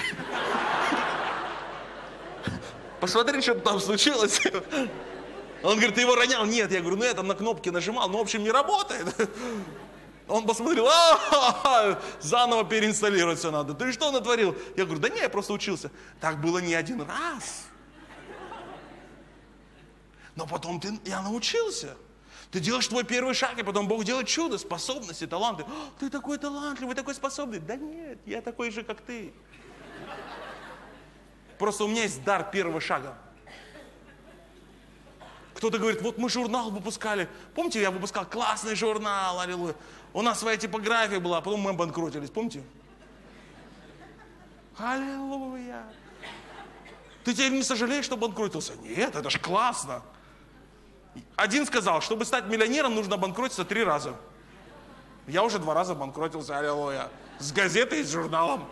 Посмотри, что там случилось. Он говорит, ты его ронял? Нет, я говорю, ну я там на кнопки нажимал, но в общем не работает. Он посмотрел, а-ха-ха, заново переинсталлировать все надо. Ты что натворил? Я говорю, да не, я просто учился. Так было не один раз. Но потом ты, я научился. Ты делаешь твой первый шаг, и потом Бог делает чудо, способности, таланты. Ты такой талантливый, такой способный. Да нет, я такой же, как ты. Просто у меня есть дар первого шага. Кто-то говорит, вот мы журнал выпускали. Помните, я выпускал классный журнал, аллилуйя. У нас своя типография была, а потом мы обанкротились, помните? Аллилуйя. Ты теперь не сожалеешь, что обанкротился? Нет, это ж классно. Один сказал, чтобы стать миллионером, нужно обанкротиться три раза. Я уже два раза обанкротился, аллилуйя. С газетой и с журналом.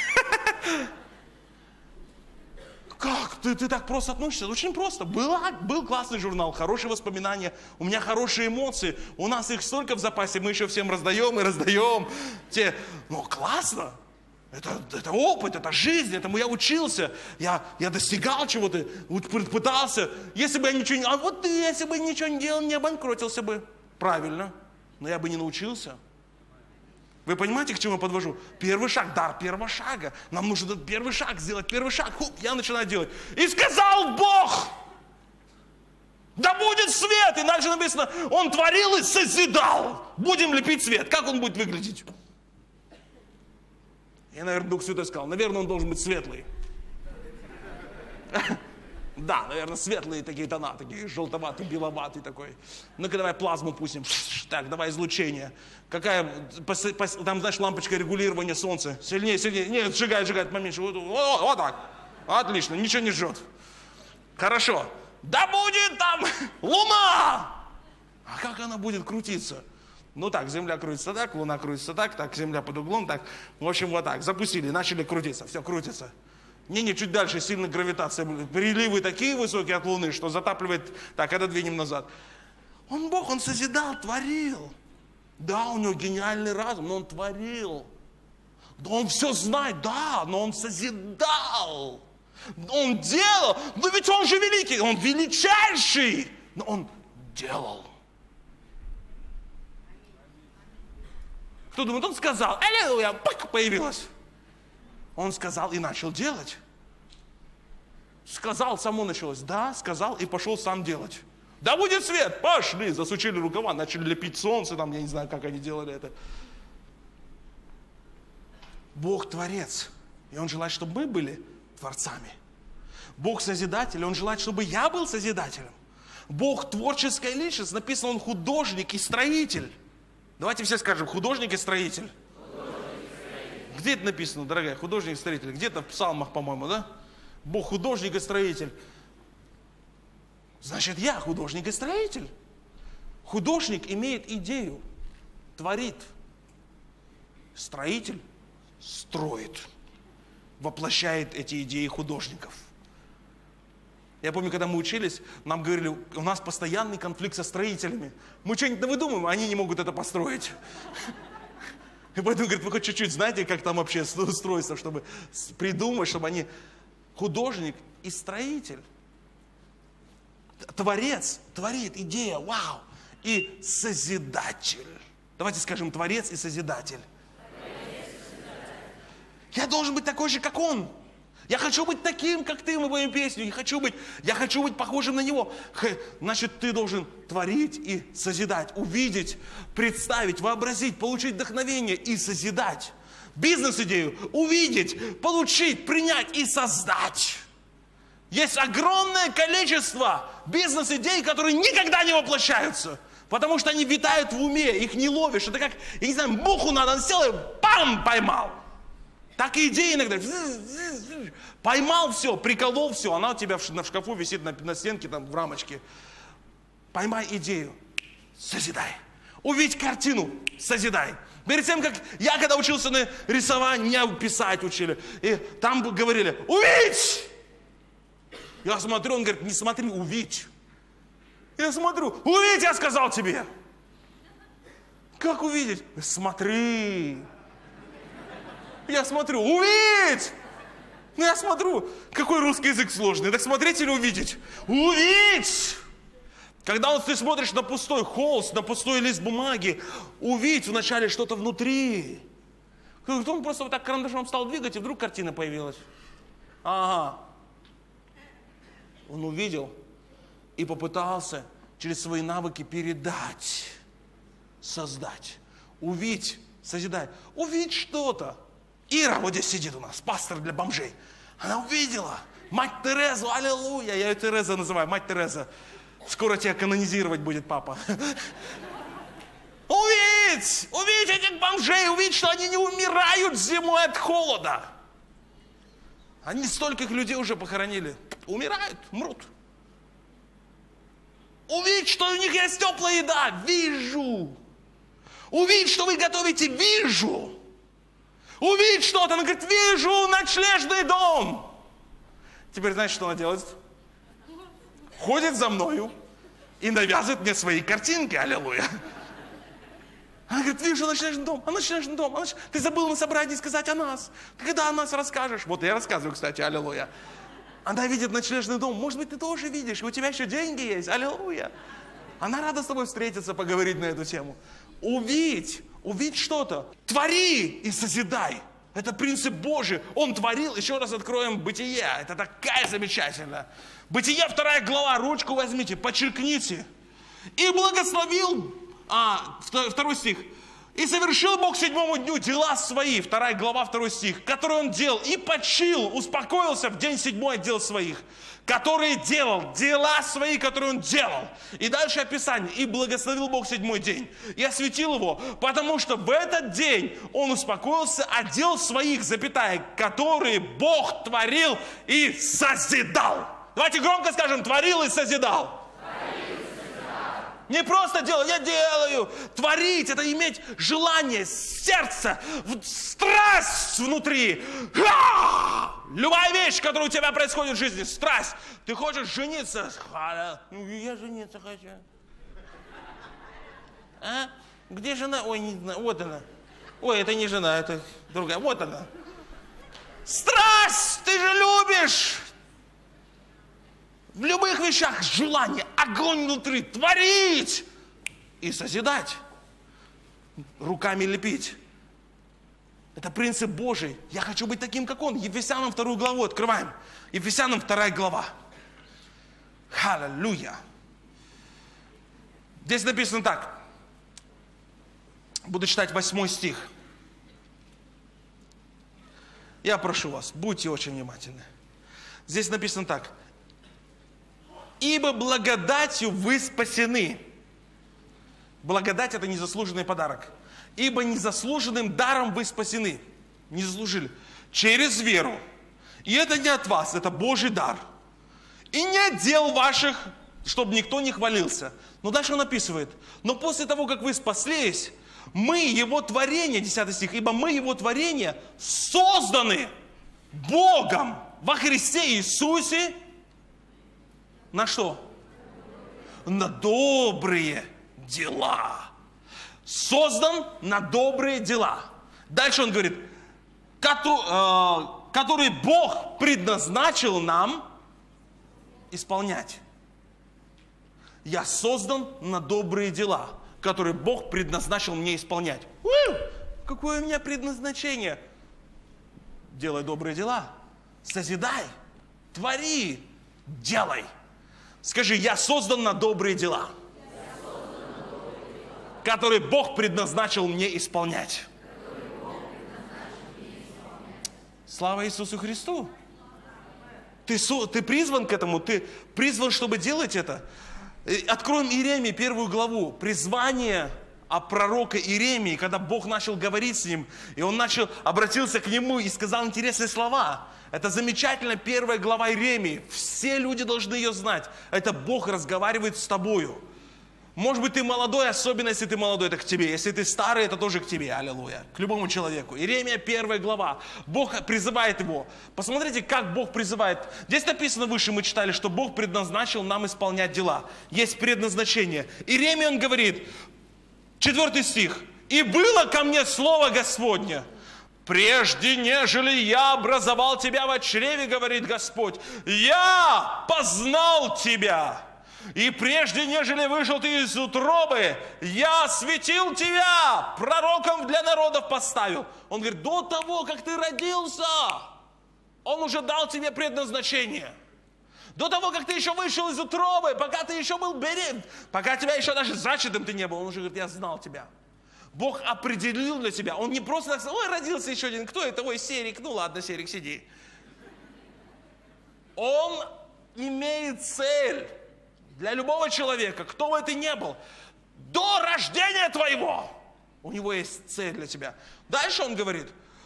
Как? Ты, ты так просто относишься? Очень просто. Была, был классный журнал, хорошие воспоминания, у меня хорошие эмоции, у нас их столько в запасе, мы еще всем раздаем и раздаем. Те, ну, классно. Это, это опыт, это жизнь, этому я учился, я, я достигал чего-то, пытался. Если бы я ничего не... А вот ты, если бы ничего не делал, не обанкротился бы. Правильно. Но я бы не научился. Вы понимаете, к чему я подвожу? Первый шаг, дар первого шага. Нам нужно первый шаг сделать, первый шаг. Хуп, я начинаю делать. И сказал Бог, да будет свет. И дальше написано, Он творил и созидал. Будем лепить свет. Как он будет выглядеть? Я, наверное, Дух Святой сказал, наверное, он должен быть светлый. Да, наверное, светлые такие тона, такие желтоватый, беловатый такой. Ну-ка, давай плазму пустим. Так, давай излучение. Какая, там, знаешь, лампочка регулирования солнца. Сильнее, сильнее. Нет, сжигает, сжигает, поменьше. Вот, вот, вот так. Отлично, ничего не жжет. Хорошо. Да будет там луна! А как она будет крутиться? Ну так, Земля крутится так, Луна крутится так, так, Земля под углом, так. В общем, вот так. Запустили, начали крутиться. Все, крутится. Не-не, чуть дальше, сильная гравитация. Приливы такие высокие от Луны, что затапливает. Так, это двинем назад. Он Бог, Он созидал, творил. Да, у него гениальный разум, но Он творил. Да, Он все знает, да, но Он созидал. Он делал. Но ведь Он же великий, Он величайший. Но Он делал. Кто думает, он сказал, аллилуйя, пак, появилась. Он сказал и начал делать. Сказал, само началось. Да, сказал и пошел сам делать. Да будет свет, пошли, засучили рукава, начали лепить солнце, там, я не знаю, как они делали это. Бог творец, и Он желает, чтобы мы были творцами. Бог созидатель, и Он желает, чтобы я был созидателем. Бог творческая личность, написано, Он художник и строитель. Давайте все скажем, художник и строитель. Художник и строитель. Где это написано, дорогая? Художник и строитель. Где-то в псалмах, по-моему, да? Бог художник и строитель. Значит, я художник и строитель. Художник имеет идею, творит. Строитель строит, воплощает эти идеи художников. Я помню, когда мы учились, нам говорили, у нас постоянный конфликт со строителями. Мы что-нибудь выдумываем, а они не могут это построить. И поэтому, говорит, вы хоть чуть-чуть знаете, как там вообще строится, чтобы придумать, чтобы они... Художник и строитель. Творец творит, идея, вау. И созидатель. Давайте скажем, творец и созидатель. Творец и созидатель. Я должен быть такой же, как он. Я хочу быть таким, как ты, мы поем песню. Я хочу быть, я хочу быть похожим на него. Значит, ты должен творить и созидать, увидеть, представить, вообразить, получить вдохновение и созидать. Бизнес-идею увидеть, получить, принять и создать. Есть огромное количество бизнес-идей, которые никогда не воплощаются. Потому что они витают в уме, их не ловишь. Это как, я не знаю, муху надо, он сел и пам, поймал. Так и идеи иногда. Поймал все, приколол все. Она у тебя в шкафу висит на, на стенке, там в рамочке. Поймай идею, созидай. Увидь картину, созидай. Перед тем, как я когда учился на рисовании, меня писать учили. И там говорили, увидь! Я смотрю, он говорит, не смотри, увидь. Я смотрю, увидь, я сказал тебе. Как увидеть? Смотри. Я смотрю, увидь. Ну я смотрю, какой русский язык сложный. Так смотреть или увидеть? Увидь. Когда вот ты смотришь на пустой холст, на пустой лист бумаги, увидь вначале что-то внутри. Кто-то просто вот так карандашом стал двигать, и вдруг картина появилась. Ага. Он увидел и попытался через свои навыки передать, создать, увидеть, созидать, увидеть что-то. Ира вот здесь сидит у нас, пастор для бомжей. Она увидела мать Терезу, аллилуйя, я ее Тереза называю, мать Тереза. Скоро тебя канонизировать будет папа. Увидь, увидь этих бомжей, увидь, что они не умирают зимой от холода. Они стольких людей уже похоронили. Умирают, мрут. Увидь, что у них есть теплая еда. Вижу. Увидь, что вы готовите. Вижу. Увидь что-то. Она говорит, вижу ночлежный дом. Теперь знаешь, что она делает? Ходит за мною и навязывает мне свои картинки. Аллилуйя. Она говорит, вижу ночлежный дом, а ночлежный дом, а ноч... ты забыл на собрании сказать о нас. Ты когда о нас расскажешь? Вот я рассказываю, кстати, аллилуйя. Она видит ночлежный дом, может быть, ты тоже видишь, и у тебя еще деньги есть, аллилуйя. Она рада с тобой встретиться, поговорить на эту тему. Увидь, увидь что-то, твори и созидай. Это принцип Божий. Он творил, еще раз откроем Бытие, это такая замечательная. Бытие, вторая глава, ручку возьмите, подчеркните. И благословил... А, второй стих. «И совершил Бог седьмому дню дела свои», вторая глава, второй стих, «которые Он делал, и почил, успокоился в день седьмой от дел своих, которые делал, дела свои, которые Он делал». И дальше описание. «И благословил Бог седьмой день, и осветил его, потому что в этот день Он успокоился от дел своих, запятая, которые Бог творил и созидал». Давайте громко скажем, творил и созидал. Не просто делать, я делаю. Творить, это иметь желание, сердце, страсть внутри. А! Любая вещь, которая у тебя происходит в жизни, страсть. Ты хочешь жениться? Я жениться хочу. А? Где жена? Ой, не знаю, вот она. Ой, это не жена, это другая. Вот она. Страсть, ты же любишь. В любых вещах желание, огонь внутри, творить и созидать, руками лепить. Это принцип Божий. Я хочу быть таким, как Он. Ефесянам вторую главу открываем. Ефесянам вторая глава. Аллилуйя. Здесь написано так. Буду читать восьмой стих. Я прошу вас, будьте очень внимательны. Здесь написано так. «Ибо благодатью вы спасены». Благодать – это незаслуженный подарок. «Ибо незаслуженным даром вы спасены». Не заслужили. Через веру. И это не от вас, это Божий дар. «И не от дел ваших, чтобы никто не хвалился». Но дальше он описывает. «Но после того, как вы спаслись, мы Его творение», десятый стих, «ибо мы Его творение созданы Богом во Христе Иисусе». На что? На добрые дела. Создан на добрые дела. Дальше он говорит, которые Бог предназначил нам исполнять. Я создан на добрые дела, которые Бог предназначил мне исполнять. У-у! Какое у меня предназначение? Делай добрые дела. Созидай. Твори. Делай. Скажи, я создан на добрые дела, которые Бог предназначил мне исполнять. Слава Иисусу Христу! Ты, ты призван к этому, ты призван, чтобы делать это. Откроем Иеремии первую главу. Призвание о пророка Иеремии, когда Бог начал говорить с ним, и он начал, обратился к нему и сказал интересные слова. Это замечательно, первая глава Иеремии. Все люди должны ее знать. Это Бог разговаривает с тобою. Может быть, ты молодой, особенно если ты молодой, это к тебе. Если ты старый, это тоже к тебе, аллилуйя. К любому человеку. Иеремия, первая глава. Бог призывает его. Посмотрите, как Бог призывает. Здесь написано выше, мы читали, что Бог предназначил нам исполнять дела. Есть предназначение. Иеремия, он говорит, четвертый стих. «И было ко мне слово Господне, прежде нежели я образовал тебя в чреве, говорит Господь, я познал тебя». И прежде, нежели вышел ты из утробы, я осветил тебя, пророком для народов поставил. Он говорит, до того, как ты родился, Он уже дал тебе предназначение. До того, как ты еще вышел из утробы, пока ты еще был беременен, пока тебя еще даже зачатым ты не был, Он уже говорит, я знал тебя. Бог определил для тебя. Он не просто так сказал, ой, родился еще один, кто это? Ой, Серик, ну ладно, Серик, сиди. Он имеет цель. Для любого человека, кто бы ты ни был, до рождения твоего, у него есть цель для тебя. Дальше он говорит,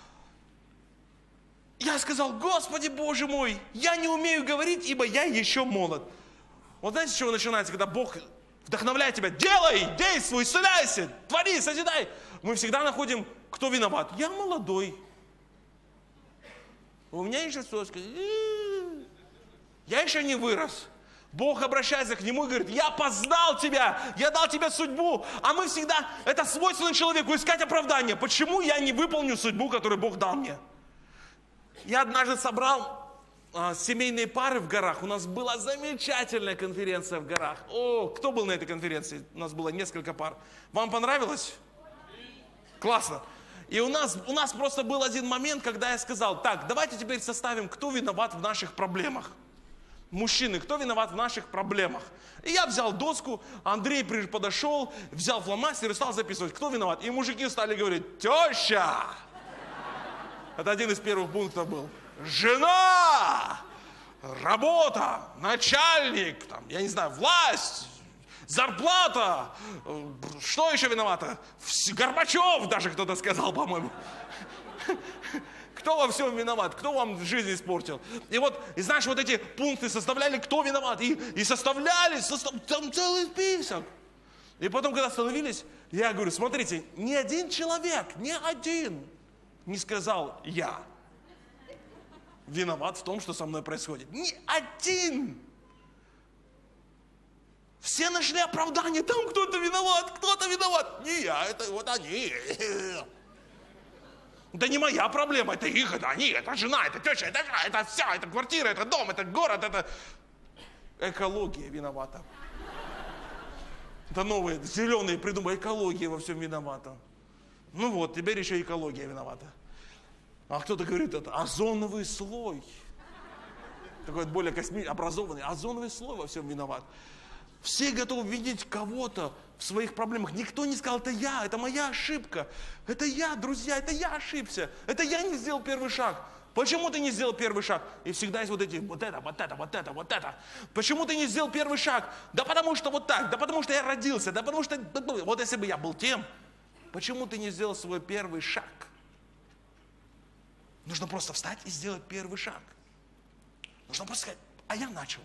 я сказал, Господи Боже мой, я не умею говорить, ибо я еще молод. Вот знаете, с чего начинается, когда Бог вдохновляет тебя, делай, действуй, исцеляйся, твори, созидай. Мы всегда находим, кто виноват. Я молодой. У меня еще соска. Я еще не вырос. Бог обращается к нему и говорит, я познал тебя, я дал тебе судьбу. А мы всегда, это свойственно человеку, искать оправдание. Почему я не выполню судьбу, которую Бог дал мне? Я однажды собрал а, семейные пары в горах. У нас была замечательная конференция в горах. О, кто был на этой конференции? У нас было несколько пар. Вам понравилось? Классно. И у нас, у нас просто был один момент, когда я сказал, так, давайте теперь составим, кто виноват в наших проблемах. Мужчины, кто виноват в наших проблемах? И я взял доску, Андрей подошел, взял фломастер и стал записывать, кто виноват. И мужики стали говорить, теща! Это один из первых пунктов был. Жена! Работа! Начальник! Там, я не знаю, власть! Зарплата! Что еще виновата? Горбачев даже кто-то сказал, по-моему. Кто во всем виноват? Кто вам жизнь испортил? И вот, и знаешь, вот эти пункты составляли, кто виноват. И, и составляли, состав... там целый список. И потом, когда остановились, я говорю, смотрите, ни один человек, ни один не сказал я виноват в том, что со мной происходит. Ни один. Все нашли оправдание, там кто-то виноват, кто-то виноват. Не я, это вот они. Это не моя проблема, это их, это они, это жена, это теща, это, это все, это квартира, это дом, это город, это... Экология виновата. Это новые, зеленые придумали, экология во всем виновата. Ну вот, теперь еще экология виновата. А кто-то говорит, это озоновый слой. Такой вот более космический, образованный, озоновый слой во всем виноват. Все готовы видеть кого-то в своих проблемах. Никто не сказал, это я, это моя ошибка. Это я, друзья, это я ошибся. Это я не сделал первый шаг. Почему ты не сделал первый шаг? И всегда есть вот эти, вот это, вот это, вот это, вот это. Почему ты не сделал первый шаг? Да потому что вот так, да потому что я родился, да потому что, вот если бы я был тем. Почему ты не сделал свой первый шаг? Нужно просто встать и сделать первый шаг. Нужно просто сказать, а я начал.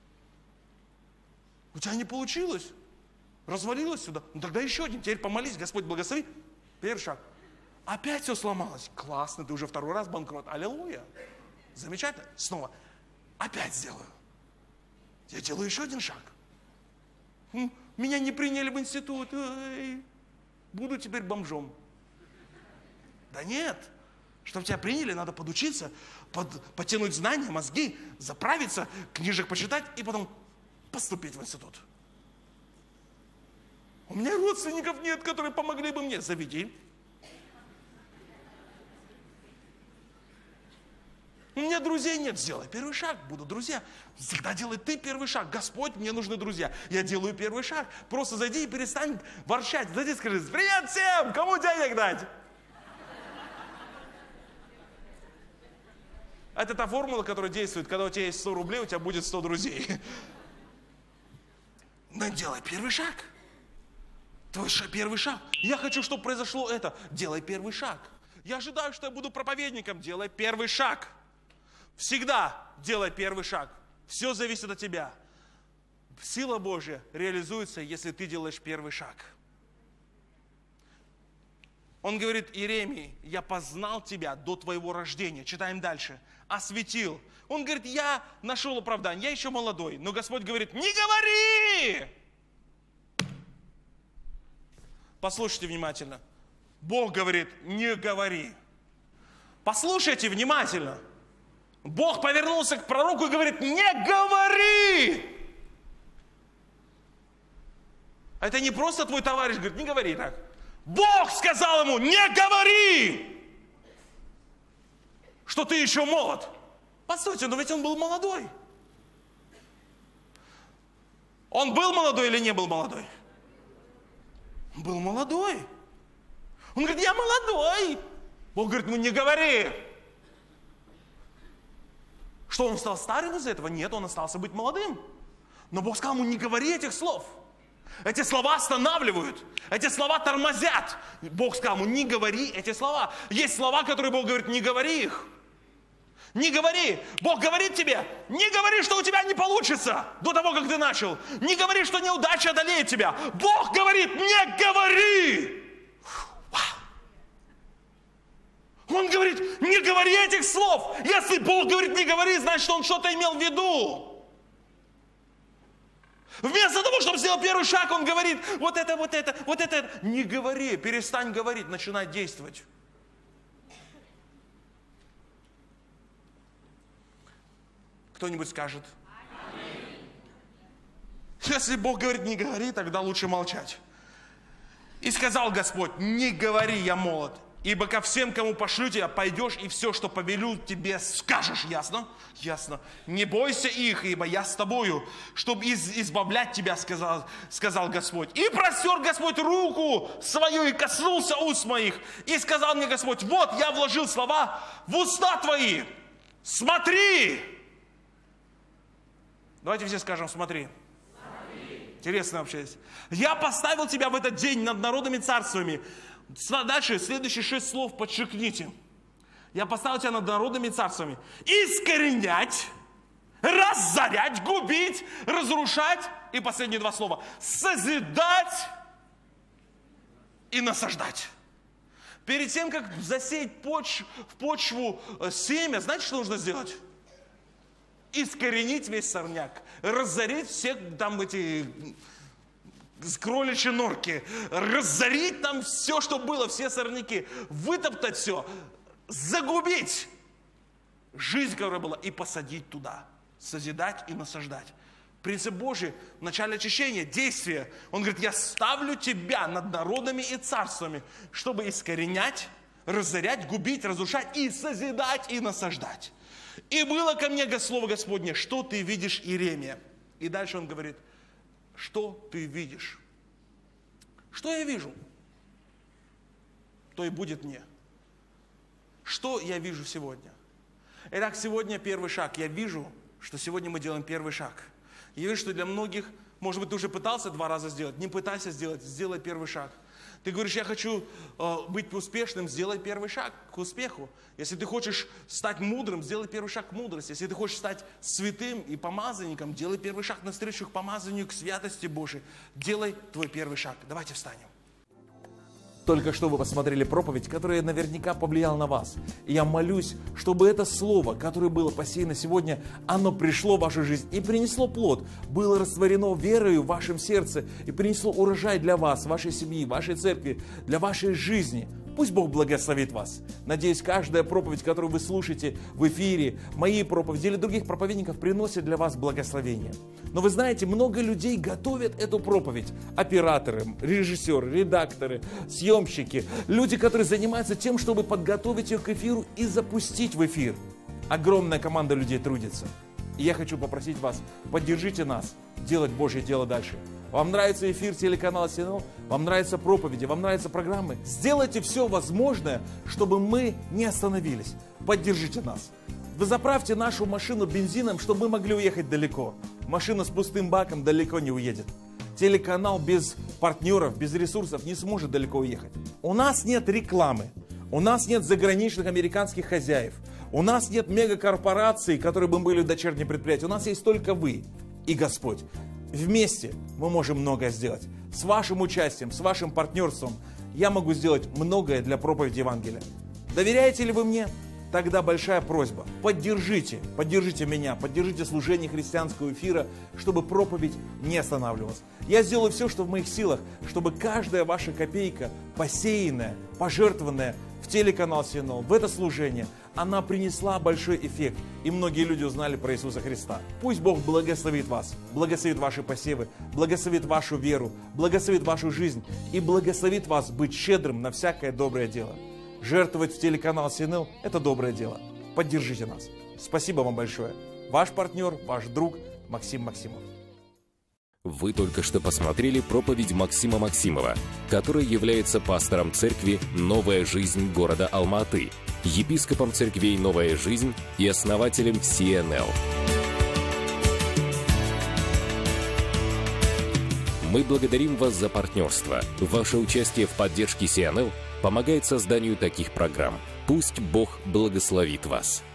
У тебя не получилось. Развалилось сюда. Ну тогда еще один. Теперь помолись, Господь благослови. Первый шаг. Опять все сломалось. Классно, ты уже второй раз банкрот. Аллилуйя. Замечательно. Снова. Опять сделаю. Я делаю еще один шаг. Меня не приняли в институт. Ой, буду теперь бомжом. Да нет. Чтобы тебя приняли, надо подучиться, под, подтянуть знания, мозги, заправиться, книжек почитать и потом поступить в институт. У меня родственников нет, которые помогли бы мне. Заведи. У меня друзей нет. Сделай первый шаг. Будут друзья. Всегда делай ты первый шаг. Господь, мне нужны друзья. Я делаю первый шаг. Просто зайди и перестань ворчать. Зайди и скажи, привет всем, кому денег дать? Это та формула, которая действует, когда у тебя есть сто рублей, у тебя будет сто друзей. Но делай первый шаг. Твой первый шаг. Я хочу, чтобы произошло это. Делай первый шаг. Я ожидаю, что я буду проповедником. Делай первый шаг. Всегда делай первый шаг. Все зависит от тебя. Сила Божья реализуется, если ты делаешь первый шаг. Он говорит: Иеремии, я познал тебя до твоего рождения. Читаем дальше. Осветил. Он говорит: я нашел оправдание, я еще молодой. Но Господь говорит: не говори! Послушайте внимательно. Бог говорит: не говори. Послушайте внимательно. Бог повернулся к пророку и говорит: не говори! Это не просто твой товарищ говорит: не говори так. Бог сказал ему: не говори, что ты еще молод. Постойте, но ведь он был молодой. Он был молодой или не был молодой? Был молодой. Он говорит: я молодой. Бог говорит: ну не говори. Что, он стал старым из-за этого? Нет, он остался быть молодым. Но Бог сказал ему: не говори этих слов. Эти слова останавливают. Эти слова тормозят. Бог сказал ему: не говори эти слова. Есть слова, которые Бог говорит: не говори их. Не говори. Бог говорит тебе: не говори, что у тебя не получится до того, как ты начал. Не говори, что неудача одолеет тебя. Бог говорит: не говори. Он говорит: не говори этих слов. Если Бог говорит: не говори, значит, Он что-то имел в виду. Вместо того, чтобы сделать первый шаг, Он говорит: вот это, вот это, вот это. Не говори, перестань говорить, начинай действовать. Кто-нибудь скажет? Если Бог говорит: не говори, тогда лучше молчать. И сказал Господь: не говори, я молод. Ибо ко всем, кому пошлю тебя, пойдешь и все, что повелю тебе, скажешь. Ясно? Ясно. Не бойся их, ибо я с тобою, чтобы из, избавлять тебя, сказал, сказал Господь. И простер Господь руку свою и коснулся уст моих. И сказал мне Господь: вот я вложил слова в уста твои. Смотри. Давайте все скажем: смотри. Смотри. Интересно вообще. Я поставил тебя в этот день над народами царствами. Дальше, следующие шесть слов подчеркните. Я поставил тебя над народными царствами. Искоренять, разорять, губить, разрушать. И последние два слова. Созидать и насаждать. Перед тем, как засеять почв, в почву семя, знаете, что нужно сделать? Искоренить весь сорняк. Разорить всех там эти... с кроличьей норки, разорить там все, что было, все сорняки, вытоптать все, загубить жизнь, которая была, и посадить туда, созидать и насаждать. Принцип Божий в начале очищения, действия. Он говорит: я ставлю тебя над народами и царствами, чтобы искоренять, разорять, губить, разрушать и созидать и насаждать. И было ко мне слово Господне: что ты видишь, Иеремия? И дальше он говорит: что ты видишь? Что я вижу, то и будет мне. Что я вижу сегодня? Итак, сегодня первый шаг. Я вижу, что сегодня мы делаем первый шаг. Я вижу, что для многих, может быть, ты уже пытался два раза сделать. Не пытайся сделать, сделай первый шаг. Ты говоришь: я хочу э, быть успешным, сделай первый шаг к успеху. Если ты хочешь стать мудрым, сделай первый шаг к мудрости. Если ты хочешь стать святым и помазанником, делай первый шаг навстречу к помазанию, к святости Божией. Делай твой первый шаг. Давайте встанем. Только что вы посмотрели проповедь, которая наверняка повлияла на вас. И я молюсь, чтобы это слово, которое было посеяно сегодня, оно пришло в вашу жизнь и принесло плод, было растворено верою в вашем сердце и принесло урожай для вас, вашей семьи, вашей церкви, для вашей жизни. Пусть Бог благословит вас. Надеюсь, каждая проповедь, которую вы слушаете в эфире, мои проповеди или других проповедников, приносит для вас благословение. Но вы знаете, много людей готовят эту проповедь. Операторы, режиссеры, редакторы, съемщики. Люди, которые занимаются тем, чтобы подготовить ее к эфиру и запустить в эфир. Огромная команда людей трудится. И я хочу попросить вас, поддержите нас делать Божье дело дальше. Вам нравится эфир телеканала СНЛ? Вам нравятся проповеди? Вам нравятся программы? Сделайте все возможное, чтобы мы не остановились. Поддержите нас. Вы заправьте нашу машину бензином, чтобы мы могли уехать далеко. Машина с пустым баком далеко не уедет. Телеканал без партнеров, без ресурсов не сможет далеко уехать. У нас нет рекламы, у нас нет заграничных американских хозяев, у нас нет мегакорпораций, которые бы были дочерние предприятия. У нас есть только вы и Господь. Вместе мы можем многое сделать. С вашим участием, с вашим партнерством я могу сделать многое для проповеди Евангелия. Доверяете ли вы мне? Тогда большая просьба. Поддержите, поддержите меня, поддержите служение христианского эфира, чтобы проповедь не останавливалась. Я сделаю все, что в моих силах, чтобы каждая ваша копейка, посеянная, пожертвованная в телеканал си эн эл, в это служение, она принесла большой эффект, и многие люди узнали про Иисуса Христа. Пусть Бог благословит вас, благословит ваши посевы, благословит вашу веру, благословит вашу жизнь и благословит вас быть щедрым на всякое доброе дело. Жертвовать в телеканал си эн эл – это доброе дело. Поддержите нас. Спасибо вам большое. Ваш партнер, ваш друг Максим Максимов. Вы только что посмотрели проповедь Максима Максимова, который является пастором церкви «Новая жизнь» города Алма-Аты, епископом церквей «Новая жизнь» и основателем си эн эл. Мы благодарим вас за партнерство. Ваше участие в поддержке си эн эл помогает созданию таких программ. Пусть Бог благословит вас.